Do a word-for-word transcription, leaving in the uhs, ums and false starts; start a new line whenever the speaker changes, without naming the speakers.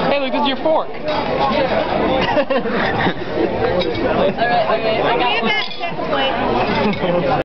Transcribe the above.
Hey, look, this is your fork.
Alright, okay, I got one.